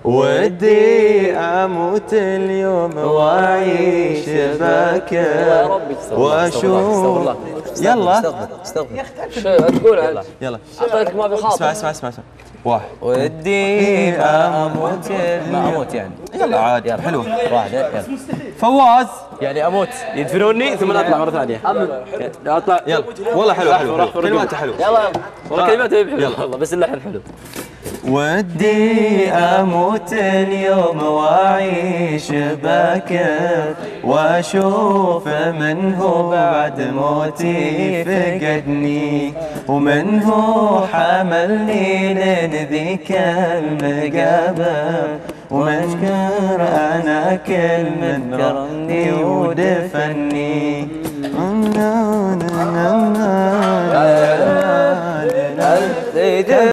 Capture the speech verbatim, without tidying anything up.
ودي اموت اليوم واعيش باكر واشوف. يلا استغفر استغفر شو تقول؟ يلا اعطيتك ما بيخاطب. اسمع اسمع اسمع اسمع واحد. ودي اموت ما اموت يعني. يلا عادي حلوه. واحد يلا. فواز يعني اموت يدفنوني ثم اطلع مره ثانيه. اطلع يلا والله حلو حلو كلماته حلوه. يلا والله كلماته يلا والله بس اللحن حلو. ودي اموت اليوم واعيش باكر واشوف من هو بعد موتي فقدني ومن هو حملني لين ذيك المقابر ومشكر انا كل من كرمني ودفني.